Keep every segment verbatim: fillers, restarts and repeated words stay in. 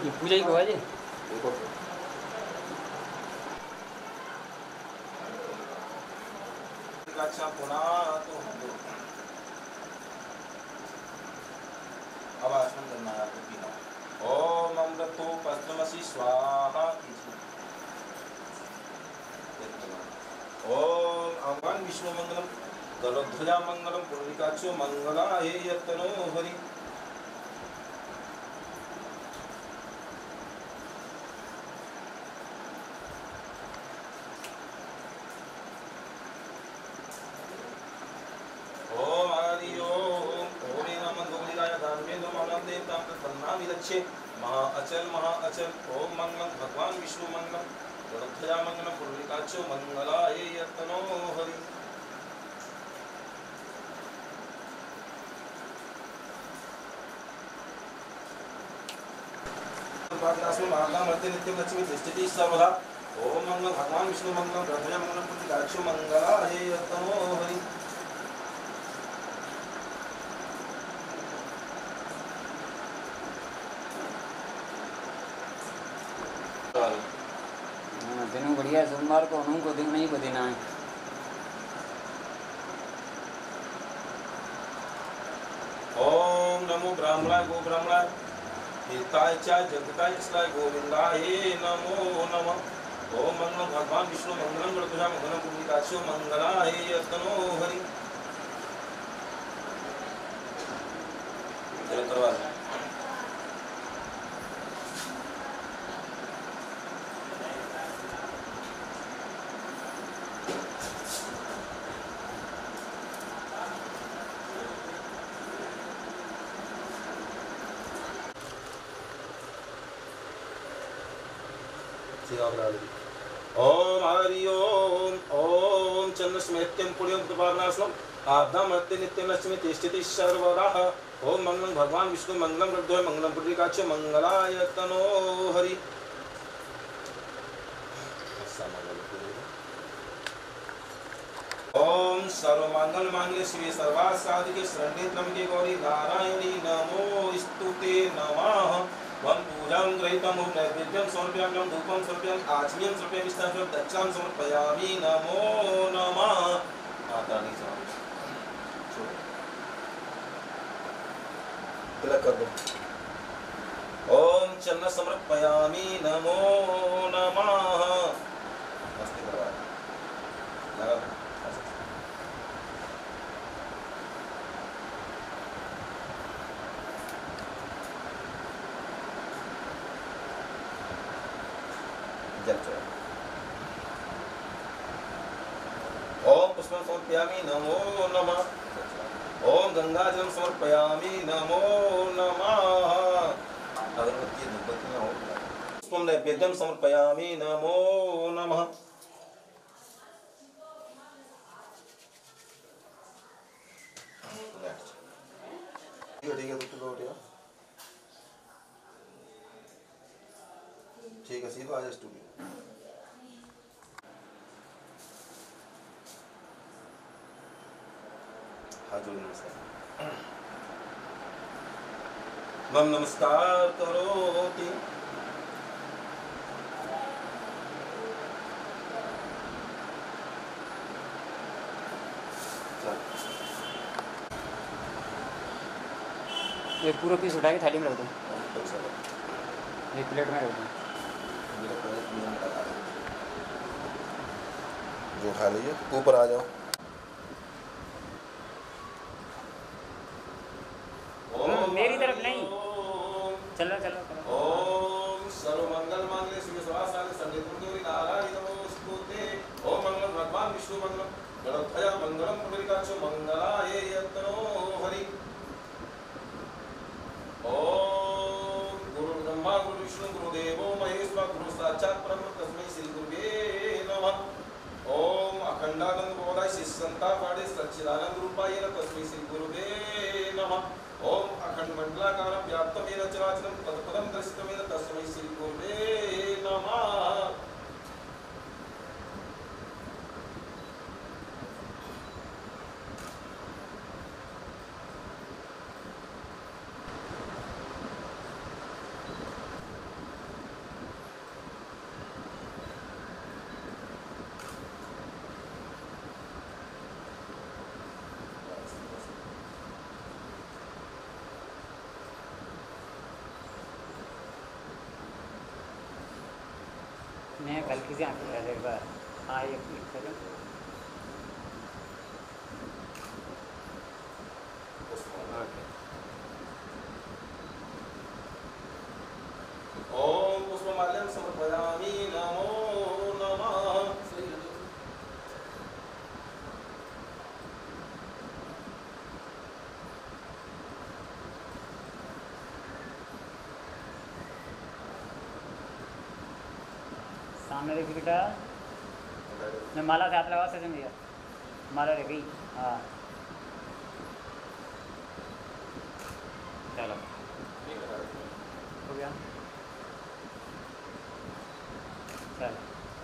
ये पूजा ही को है जी। देखो अच्छा पुनः तो अब आचमन करना है आपको पीना। ओम अमृतो पद्मसी स्वाहा कीजिए। ओम भगवान विष्णु मंगलम गरुध्वजा मंगलम पुंडरीकाक्षो मंगलाय यत्तनो हरि। ओम हरि ओम ओम नमः गोविंदाय दानवेंद्र मानव देवता तन्ना विलक्षे महा अचल महा अचल। ओम मंगलम भगवान विष्णु मंगलम गरुध्वजा मंगलम पुंडरीकाक्षो मंगलाय यत्तनो हरि। महाकामर्ते नित्यं लक्ष्मी तिष्ठति सर्वदा। ओम मंगलम भगवान विष्णु मंगलम गरुध्वजा मंगलम पुंडरीकाक्षो मंगलाय यत्तनो हरि। दिन बढ़िया है, सोमवार को उनको दिन नहीं को देना है। ओम नमो ब्राह्मणाय गो ब्राह्मणाय हिताय च जगताय कृष्णाय गोविंदाय नमो नमः। ओम मंगलम भगवान विष्णु मंगलम गरुध्वजा मंगलम पुंडरीकाक्षो मंगलाय यत्तनो हरि। जय करवा ओम हरि ओम ओम चंद्रस्मेत्यं पुण्यं कृपावनाशनम आब्धामर्त्य नित्यं लक्ष्मी तिष्ठति सर्वदा। ओम मंगलम भगवान विष्णु मंगलम गरुध्वजा मंगलम पुंडरीकाक्षो मंगलाय यत्तनो हरि। ओम सर्वमंगल मांगल्ये शिवे सर्वार्थ साधिके शरण्ये त्र्यंबके गौरी नारायणी नमोस्तुते नमः। वं पूजां गृहीतं नैवेद्यं समर्पयामि धूपं समर्पयामि आचमनीयं समर्पयामि स्थानं दक्षिणां समर्पयामि नमो नमः। माता दी तिलक कर दो। ओम चन्न समर्पयामि नमो नमः। मस्ती करवा लगा जल चढ़ा। ओम पुष्पं समर्पयामि नमो नमः। ओम गंगाजलं समर्पयामि नमो नमः। अगरबत्ती धूपबत्ती में हो पुष्पं नैवेद्यं समर्पयामि नमो नमः। ठीक है ठीक है ठीक है सीधो आ जा स्टूडियो। नमस्कार मम नमस्कार करोति। ये पूरा पीस उठा के थाली में रख दो, एक प्लेट में रख दो। जो खा लीजिए ऊपर आ जाओ। मेरी तरफ नहीं, चलो चलो चलो। ओम सर्वमंगल मांगल्ये शिवे सर्वार्थ साधिके शरण्ये त्र्यंबके नारायणी नमोस्तुते। ओम मंगलम भगवान विष्णु मंगलम गरुध्वजा मंगलम पुंडरीकाक्षो मंगलाय यत्तनो हरि। ओम गुरु ब्रह्मा गुरु विष्णु गुरुदेवो महेश्वर गुरु साक्षात् परब्रह्म तस्मै श्री गुरुवे नमः। ओम अखंडानंद बोधाय श्री संता पाड़े सच्चिदानंद रूपाय तस्मै श्री गुरुवे नमः। ओम अखंड मंडलाकारं व्याप्तं येन चराचरं तत्पदं दर्शितं येन तस्मै श्री गुरुवे नमः। मैं हल्की से आँख एक बार। हाँ एक एक सेकंड। ओके। ओम पुष्पमाल्यं समर्पयामि नमो नमः। सामने देखिए बेटा, मैं माला से हाथ लगा सच भैया, माला रह गई। हाँ चलो हो गया। चलो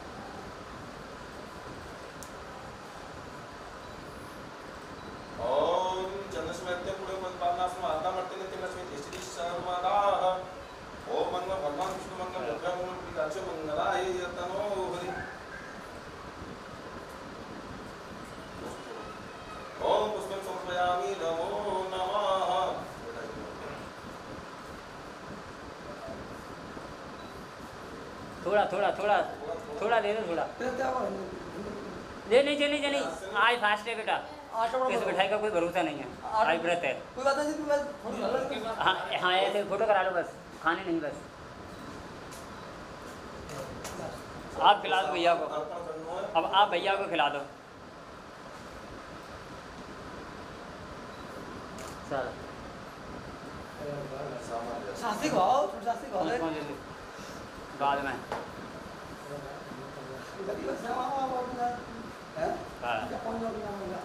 ओम चंद्रस्मैत्य पुढे पद्मासम आता मर्त्यने तिमस्मिन् स्थिति सर्वदा। ओम मंगल भगवान विष्णु मंगल रुद्रमंगल पिताच मंगलाय यतनो हरि। ओम पुष्पं समर्पयामि नमो नमः। थोड़ा थोड़ा थोड़ा थोड़ा दे दो, थोड़ा ले नहीं चली चली। आज फास्ट है बेटा, इस मिठाई का कोई भरोसा नहीं है, आज व्रत है। कोई बात नहीं, मैं थोड़ी अलग के हाँ हाँ ऐसे फोटो करा लो बस, खाने नहीं बस। आप खिला दो भैया को, अर्पण करना है। अब आप भैया को खिला दो। चलो सासी खाओ, थोड़ी सासी खाओ। कौन कौन जल्दी बाद में। गरीब से मामा बाबू ना है हाँ क्या कौन लोग ना होगा।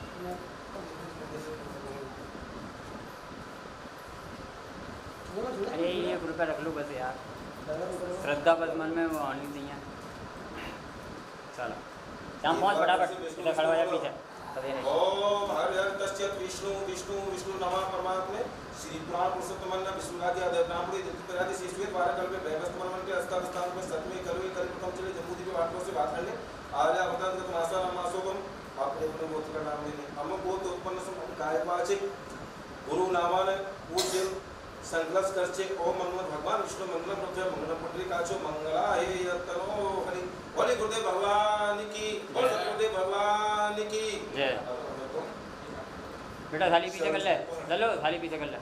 अरे ये रुपये रख लो बस यार, श्रद्धा बस मन में वो होनी चाहिए। चलो शाम पहुँच फटाफट, इधर खड़ा हो जा पीछे। ओम हर हर तस्यत विष्णु विष्णु विष्णु नमः परमात्मे श्री पुराण पुरुषोत्तम विष्णुरादि आदेवनामपुरी दिव्यपरादि श्रेष्ठवेद वारकल्प भैवस्तमन के अस्ताव स्थान पर सतमे करुवे कल प्रथम चले जम्बूद्वीप वाटकों से बात करने आर्या अवतार मासा मासोगम आपने अपने गोत्र का नाम लेने हम गोत्र उत्पन्न सम गायवाचे गुरु नामान पूज्य संकल्प करचे ओम मनोहर भगवान विष्णु मंगलम रुद्र मंगलम पुंडरीकाचो मंगला हे यतनो हरि। बोले गुरुदेव भगवान की, बोले गुरुदेव भगवान की जय। बेटा थाली पीछे कर ले, चलो थाली पीछे कर ले।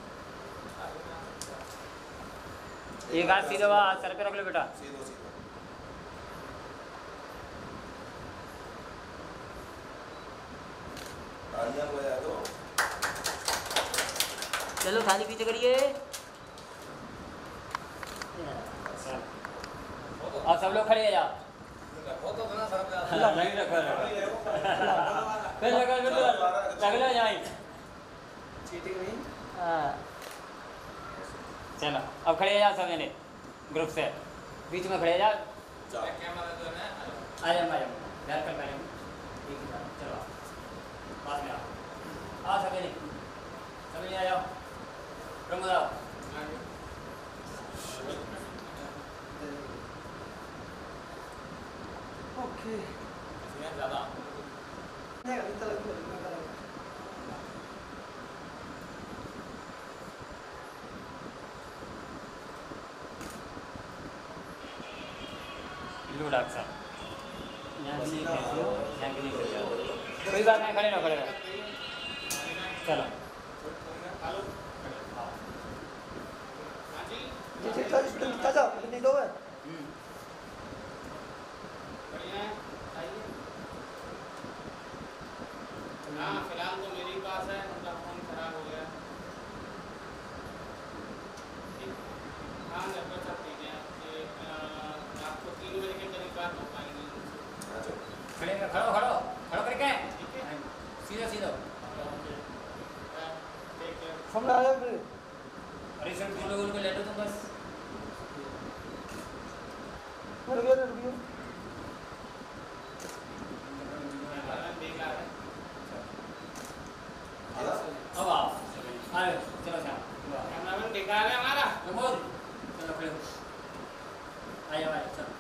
एक हाथ सीधा हाथ सर पे रख लो बेटा। सीधो सीधो तालियां बजा दो। चलो थाली पीछे करिए। और सब लोग खड़े हो जाओ। नहीं रखो फिर लगा लगना जाए। चीटिंग नहीं। चलो अब खड़े हो जाओ सब जने ग्रुप से, बीच में खड़े हो जाओ। आ जाओ आ जाओ घर कर पहले एक ही बार। चलो पास में आओ, आओ सब जने सब जने आ जाओ। प्रमोद आओ। ओके ज़्यादा नहीं अभी तक नहीं करा। लो डॉक्टर साहब, यहाँ भी नहीं कैसे हो, यहाँ भी नहीं कैसे हो। कोई बात नहीं, खड़े रहो खड़े रहो। चलो जी जी चल स्टूडेंट चाचा नहीं दो है। हाँ फिलहाल तो मेरे पास है, उनका फोन खराब हो गया। हाँ घर पर सब ठीक है, ये आपको तीन बजे के करीब बात हो पाएंगी। खड़े रहो, खड़ो खड़ो खड़ो करके सीधा सीधा। सामने आ जाओ फिर। अरे सर तुम लोगों को ले लो तुम बस। रुकियो रुकियो। बेकार है। अब आओ आए चलो श्याम कैमरामैन बेकार है हमारा। प्रमोद चलो खड़े हो, आ जाओ आ जाओ चलो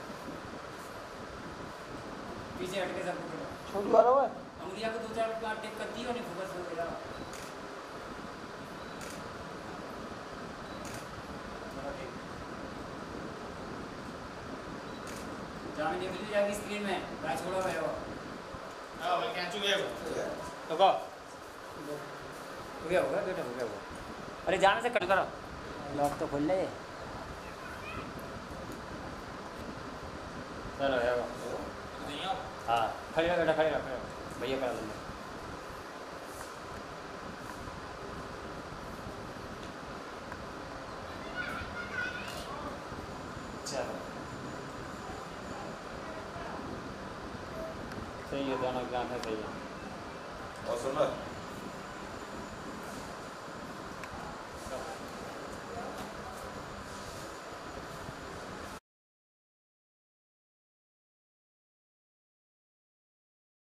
पीछे हट के सब पकड़ो। छोटू आ रहा है। अंगुलिया को दो चार बार टेक कर दियो, नहीं फोकस हो गया। जामिन निकल जाएगी स्क्रीन में गाय छोड़ो है वो हां भाई क्या चुके हो तो को हो गया होगा बेटा हो गया होगा अरे जाने से कट करो लॉक तो खोल ले चलो है वो नहीं आओ हाँ खड़ी रहो बेटा खड़ी रहो खड़ी रहो भैया करा लेंगे चलो सही है दोनों की आंखें सही है और सुन